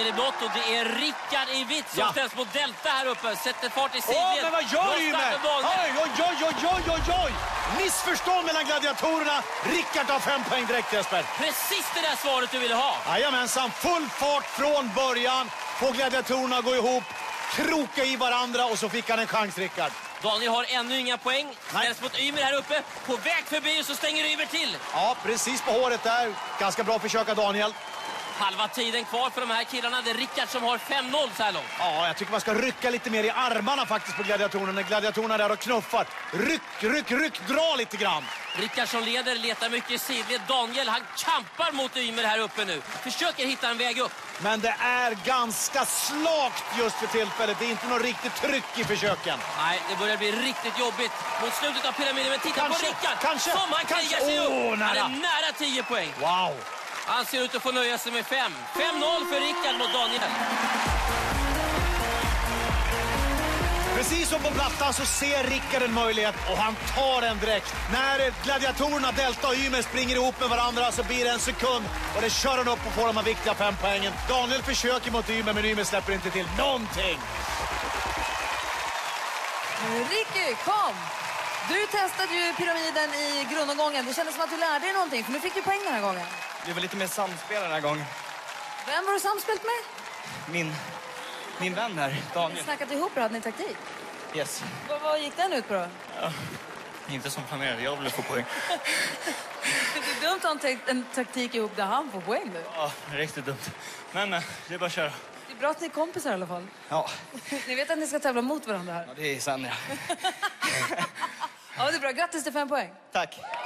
Daniel i blått och det är Rickard i vitt som ställs mot Delta här uppe. Sätter fart i sidled. Men vad gör du med? Oj! Missförstånd mellan gladiatorerna. Rickard tar 5 poäng direkt, Jesper. Precis det där svaret du ville ha. Jajamensan, full fart från början. Få gladiatorerna att gå ihop, kroka i varandra och så fick han en chans, Rickard. Daniel har ännu inga poäng. Ställs mot Ymer här uppe. På väg förbi och så stänger Ymer till. Ja, precis på håret där. Ganska bra försök av Daniel. Halva tiden kvar för de här killarna. Det är Rickard som har 5-0 så här långt. Ja, jag tycker man ska rycka lite mer i armarna faktiskt på gladiatorerna. När gladiatorerna där och knuffar. Ryck, dra lite grann. Rickard som leder, letar mycket i sidled. Daniel, han kampar mot Ymer här uppe nu. Försöker hitta en väg upp. Men det är ganska slakt just för tillfället. Det är inte något riktigt tryck i försöken. Nej, det börjar bli riktigt jobbigt mot slutet av pyramiden. Men titta på Rickard som han krigar sig upp. Han är nära 10 poäng. Wow. Han ser ut att få nöja sig med 5. 5-0 för Rickard mot Daniel. Precis som på plattan så ser Rickard en möjlighet och han tar den direkt. När gladiatorerna Delta och Ymer springer ihop med varandra så blir det en sekund och det kör han upp och får de här viktiga 5 poängen. Daniel försöker mot Ymer men Ymer släpper inte till någonting. Ricky, kom! Du testade ju pyramiden i grundomgången. Det kändes som att du lärde dig någonting för nu fick du poäng den här gången. Det var lite mer samspel den här gången. Vem var du samspelt med? Min vän här, Daniel. Snackat ihop och hade ni taktik? Yes. Vad gick den ut på då? Ja, inte som planerat. Jag ville få poäng. Det är dumt att ha en taktik ihop där han får poäng nu. Ja, riktigt dumt. Men det är bara att köra. Det är bra att ni är kompisar i alla fall. Ja. Ni vet att ni ska tävla mot varandra här. Ja, det är sant, ja. Ja, det är bra. Grattis till 5 poäng. Tack.